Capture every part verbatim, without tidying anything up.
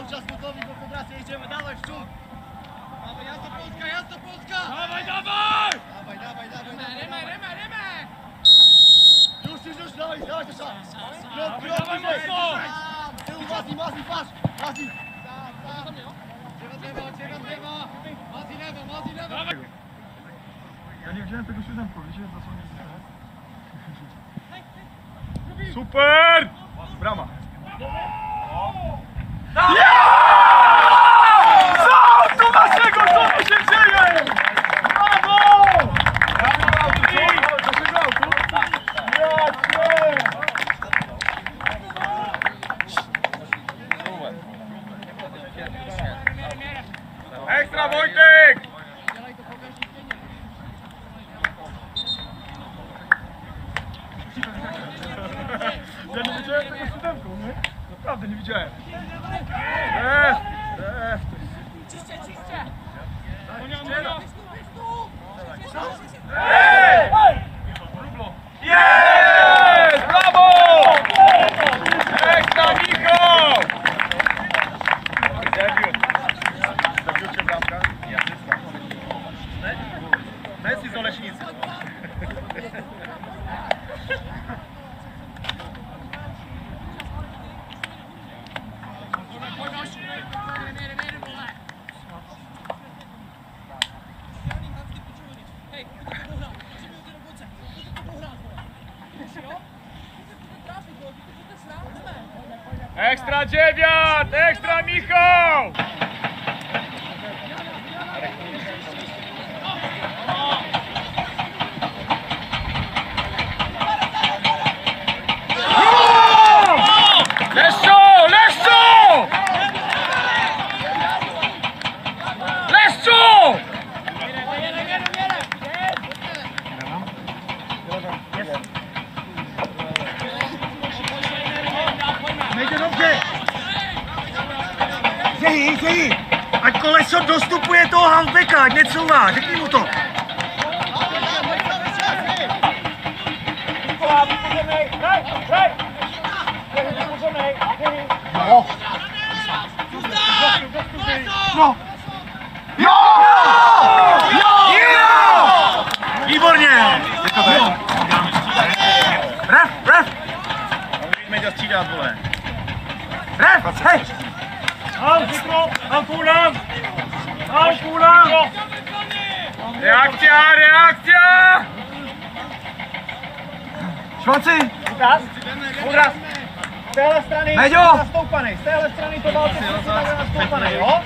Čas gotovi, koncentracija, idemo, dawaj w przód! Dawaj, jazda Polska, jazda Polska! Dawaj, dawaj! Dawaj, dawaj, dawaj! Remaj, remaj, remaj! Już, już, już, dawaj, dawaj, to szans! Krok, krok, dawaj, mocno! Tył, Mazi, Mazi, patrz! Mazi! Drzewa, drzewa, drzewa! Mazi lewo, Mazi lewo! Ja nie wziąłem tego siódemku, wiecie, za co nie super! Brama! Co tu naszego, co tu się dzieje? Brawo! Naszego autu? Ekstra Wojtek! Ja nie widziałem tego siódemką, nie? Naprawdę nie widziałem. Jest! Jest! Ciście, ciście! Ej! Jest! Brawo! Ekstra Michał! Debiut. Debiucie bramka i asysta. Messi z Oleśnicy. Ekstra dziewięć! Ekstra Michał! Leszczu! Leszczu! Leszczu! Nejde dobře! Zejí, zejí! Ať koleso dostupuje toho halfbacka, ať necouvá, řekni mu to! No! No! Jo! Jo! Jo! Výborně! Ref, ref! Media střídat, vole. Ref, hej! Al, Zikro, al půlem! Al půlem! Reakcia, reakcia! Švanci! Uraz, uraz! Z téhle strany Meďo! nastoupanej, z téhle strany to válce nastoupanej, jo?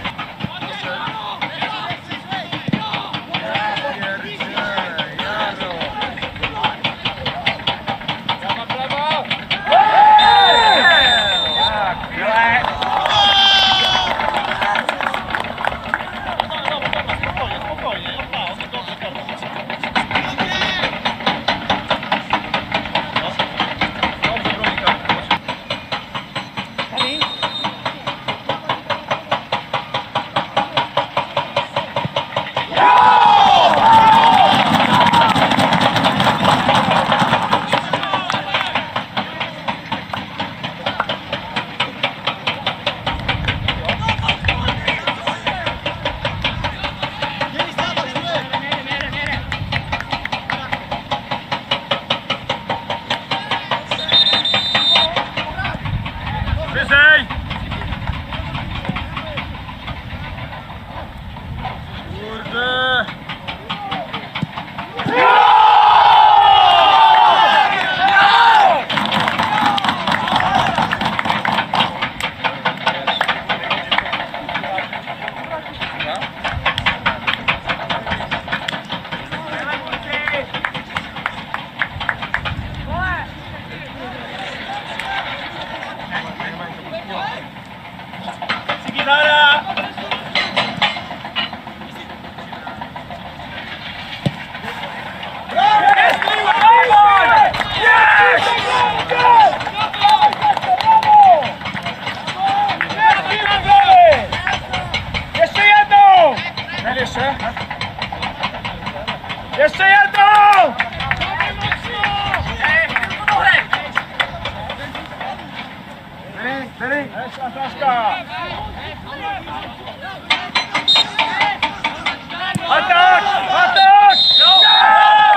Atak! Atak!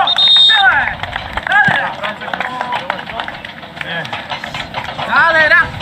Dale, da!